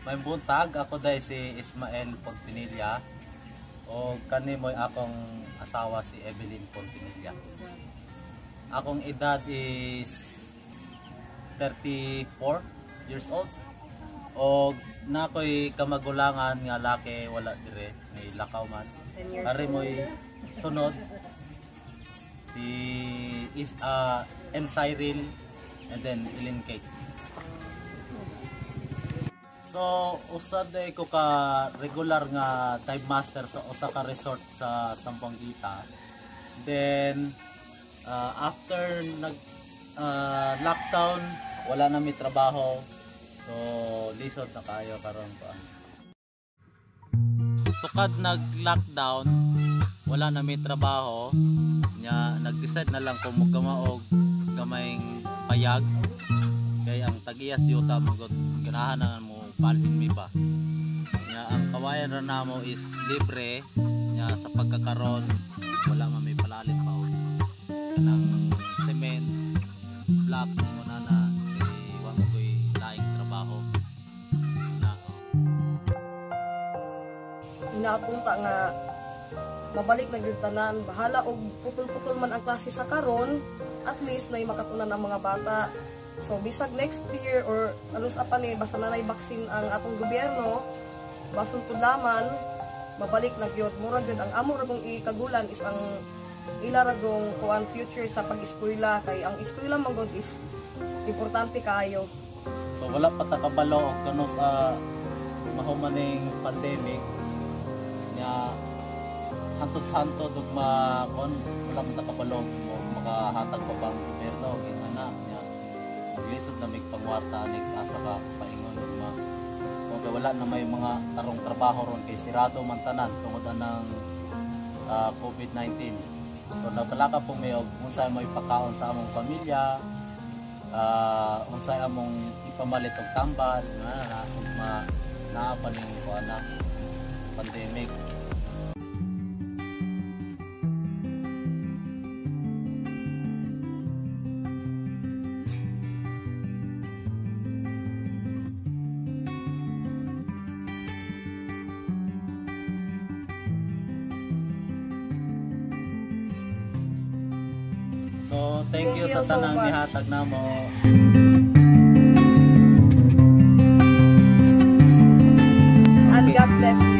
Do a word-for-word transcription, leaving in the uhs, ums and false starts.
May buntag, ako dahil si Ismael Pontinilla o kani mo'y akong asawa si Evelyn Pontinilla. Akong edad is thirty-four years old o na ako'y kamagulangan nga laki wala dire, may lakaw man. Ari mo'y sunod si is, uh, M. Cyril and then Ellen Kate. So, usad day ko ka regular nga dive master sa usa ka resort sa Sambuanga. Then uh, after nag uh, lockdown, wala na mi trabaho. So, lisod na kayo karon ko. Sukad nag-lockdown, wala na mi trabaho. Nya nag-decide na lang ko mo gamaog gamayng payag. Kay ang tag-iyas yuta magod ganahan na mo palhin mi ba. Nya ang kawayan ra namo is libre. Nya sa pagkakaron wala man may palalit pa og kanang cement blocks mo na na eh, wa mo koy laing trabaho na. Inaatunta nga mabalik na gyud tanan, bahala og putol-putol man ang klase sa karon, at least nay makatunan ang mga bata. So bisag next year or alos apa ni basta na nay vaccine ang atong gobyerno, basun pudlaman mabalik na gyud. Mura gyud ang amo ra kong ikagulan is ang ila ra gong kuan future sa pag-eskwela, kay ang eskwela man gud is importante kaayo. So wala pa ta kabalo og kano sa mahumaning pandemic nya hantod sa hantod ug ma kon wala pa ta kabalo mo makahatag pa bang gobyerno ginana nya lisod na mig pangwarta nig asa ka paingon ug ma kung wala na may mga tarong trabaho ron kay sirado man tanan tungod anang uh, COVID nineteen. So nagbalaka po may og unsay mo ipakaon sa among pamilya, uh, unsay among ipamalit og tambal na na ma naa pa ning kuan na pandemic. So, thank, thank you, you sa tanang so nihatag na mo. And God bless.